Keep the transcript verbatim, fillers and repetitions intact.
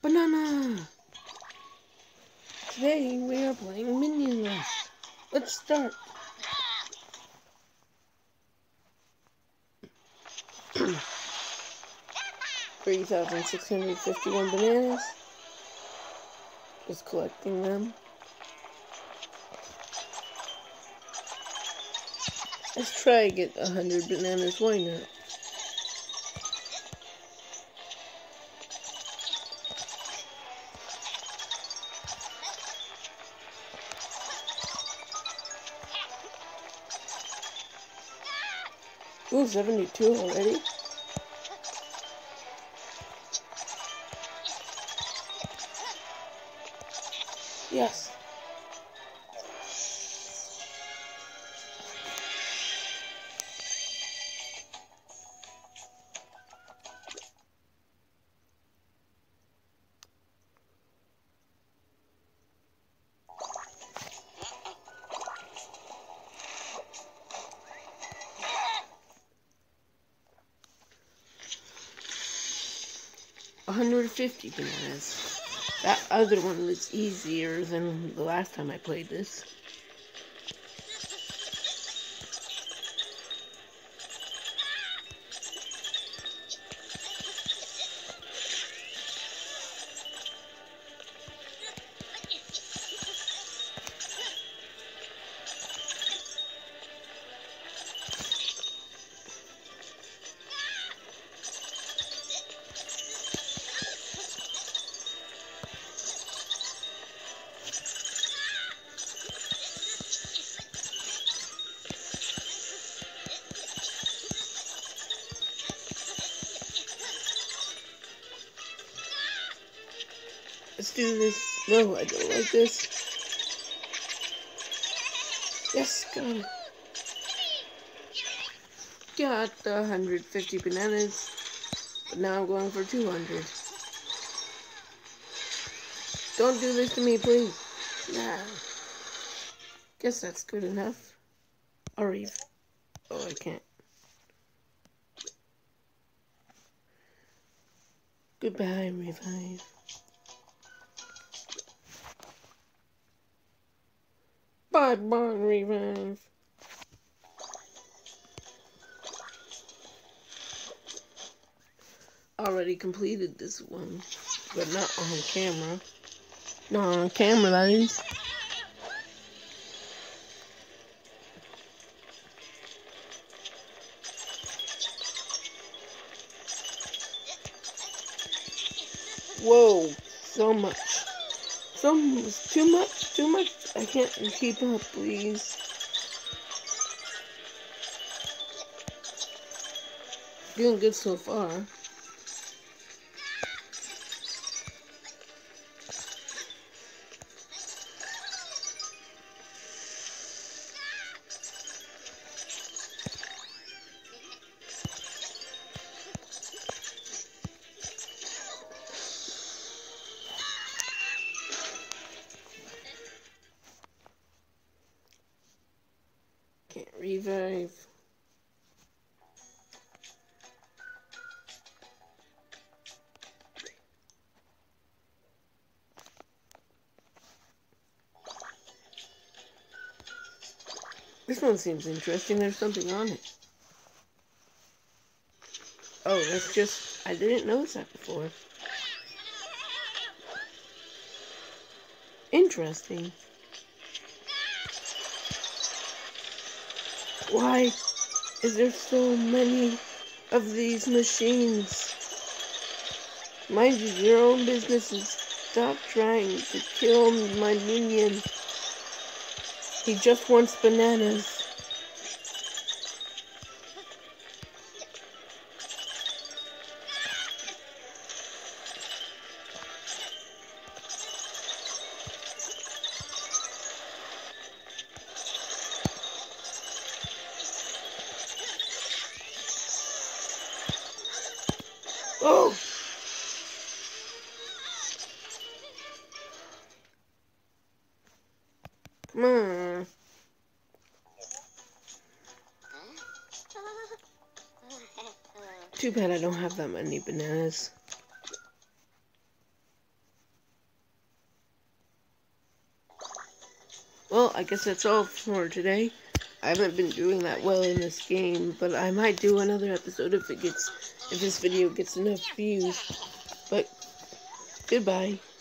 Banana! Today we are playing Minion. Let's start. three thousand six hundred fifty-one bananas. Just collecting them. Let's try to get a hundred bananas, why not? Ooh, seventy-two already? Yes. one hundred fifty bananas. That other one was easier than the last time I played this. Let's do this. No, I don't like this. Yes, got it. Got the one hundred fifty bananas, but now I'm going for two hundred. Don't do this to me, please. Nah. Guess that's good enough. Or even. Oh, I can't. Goodbye, revive. Bye bye, revive. Already completed this one, but not on camera. Not on camera, that is. Whoa, so much. So too much, too much. I can't keep up, please. Doing good so far. Can't revive. This one seems interesting. There's something on it. Oh, that's just... I didn't notice that before. Interesting. Why is there so many of these machines? Mind you, your own business and stop trying to kill my minion. He just wants bananas. Oh! Come on. Too bad I don't have that many bananas. Well, I guess that's all for today. I haven't been doing that well in this game, but I might do another episode if it gets, if this video gets enough views. But, goodbye.